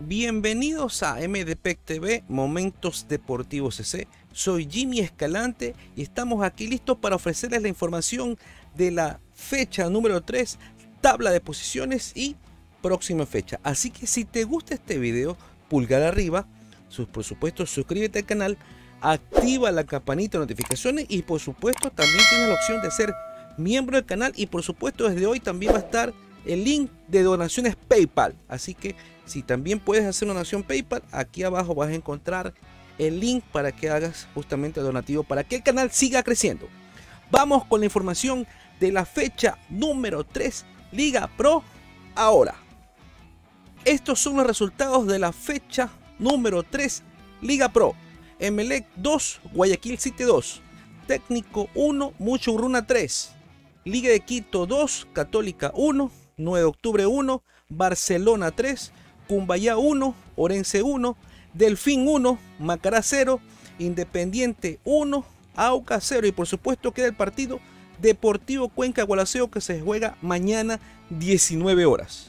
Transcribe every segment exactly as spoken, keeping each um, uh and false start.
Bienvenidos a M D P E C T V, Momentos Deportivos C C. Soy Jimmy Escalante y estamos aquí listos para ofrecerles la información de la fecha número tres, tabla de posiciones y próxima fecha. Así que si te gusta este video, pulgar arriba, por supuesto suscríbete al canal, activa la campanita de notificaciones y por supuesto también tienes la opción de ser miembro del canal, y por supuesto desde hoy también va a estar el link de donaciones PayPal. Así que si también puedes hacer una donación PayPal, aquí abajo vas a encontrar el link para que hagas justamente el donativo para que el canal siga creciendo. Vamos con la información de la fecha número tres, Liga Pro. Ahora, estos son los resultados de la fecha número tres, Liga Pro. Emelec dos, Guayaquil City dos, Técnico uno, Muchurruna tres, Liga de Quito dos, Católica uno, nueve de octubre uno, Barcelona tres, Cumbayá uno, Orense uno, Delfín uno, Macará cero, Independiente uno, Aucas cero, y por supuesto queda el partido Deportivo Cuenca Gualaceo, que se juega mañana diecinueve horas.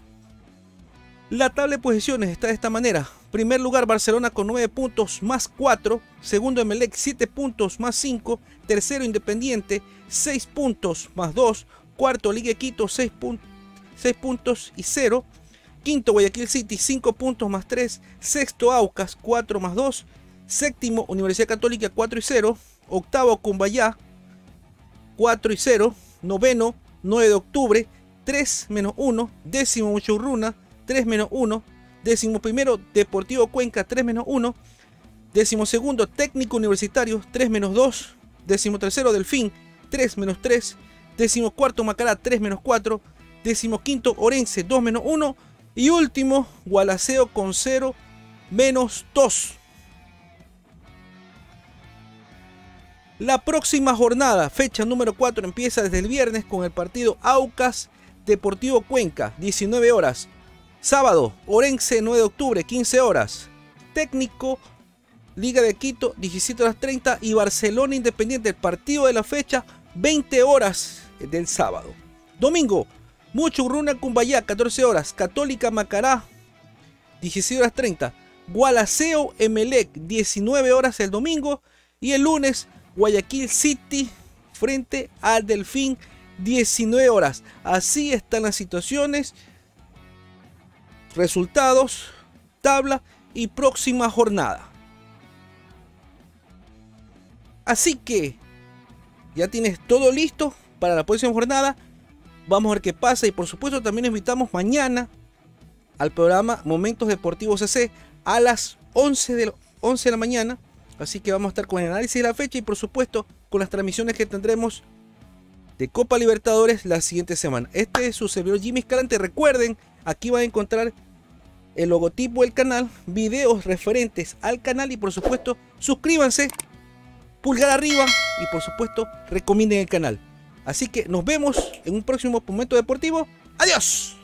La tabla de posiciones está de esta manera: primer lugar Barcelona con nueve puntos más cuatro, segundo Emelec siete puntos más cinco, tercero Independiente seis puntos más dos, cuarto Liga de Quito seis, seis puntos y cero, quinto Guayaquil City cinco puntos más tres, sexto Aucas cuatro más dos, séptimo Universidad Católica cuatro y cero, octavo Cumbayá cuatro y cero, noveno nueve de octubre tres menos uno, décimo Muchurruna tres menos uno, décimo primero Deportivo Cuenca tres menos uno, décimo segundo Técnico Universitario tres menos dos, décimo tercero Delfín tres menos tres, décimo cuarto Macará tres menos cuatro, décimo quinto Orense dos menos uno y último Gualaceo con cero menos dos. La próxima jornada, fecha número cuatro, empieza desde el viernes con el partido Aucas Deportivo Cuenca, diecinueve horas. Sábado, Orense nueve de octubre, quince horas. Técnico Liga de Quito, diecisiete horas treinta, y Barcelona Independiente, el partido de la fecha, veinte horas del sábado. Domingo, Muchurruna Cumbayá, catorce horas. Católica Macará, dieciséis horas treinta. Gualaceo Emelec, diecinueve horas el domingo. Y el lunes, Guayaquil City frente al Delfín, diecinueve horas. Así están las situaciones, resultados, tabla y próxima jornada. Así que ya tienes todo listo para la próxima jornada. Vamos a ver qué pasa, y por supuesto también nos invitamos mañana al programa Momentos Deportivos C C a las once de la mañana. Así que vamos a estar con el análisis de la fecha y por supuesto con las transmisiones que tendremos de Copa Libertadores la siguiente semana. Este es su servidor Jimmy Escalante. Recuerden, aquí van a encontrar el logotipo del canal, videos referentes al canal y por supuesto suscríbanse, pulgar arriba y por supuesto recomienden el canal. Así que nos vemos en un próximo momento deportivo. ¡Adiós!